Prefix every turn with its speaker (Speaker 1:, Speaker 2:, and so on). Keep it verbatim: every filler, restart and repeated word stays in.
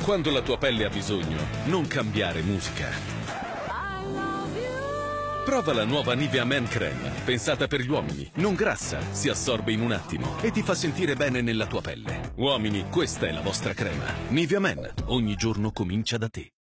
Speaker 1: Quando la tua pelle ha bisogno, non cambiare musica. Prova la nuova Nivea Men Creme, pensata per gli uomini, non grassa, si assorbe in un attimo e ti fa sentire bene nella tua pelle. Uomini, questa è la vostra crema. Nivea Men, ogni giorno comincia da te.